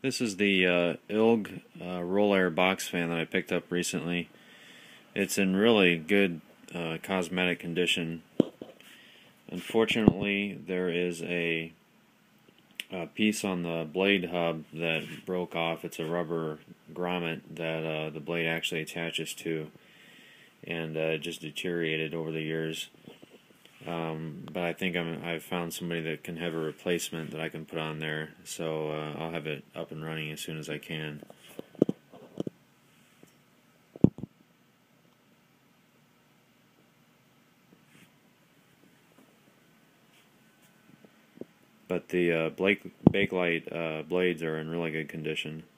This is the ILG roll air box fan that I picked up recently. It's in really good cosmetic condition. Unfortunately, there is a piece on the blade hub that broke off. It's a rubber grommet that the blade actually attaches to, and it just deteriorated over the years. But I think I've found somebody that can have a replacement that I can put on there, so I'll have it up and running as soon as I can. But the Bakelite blades are in really good condition.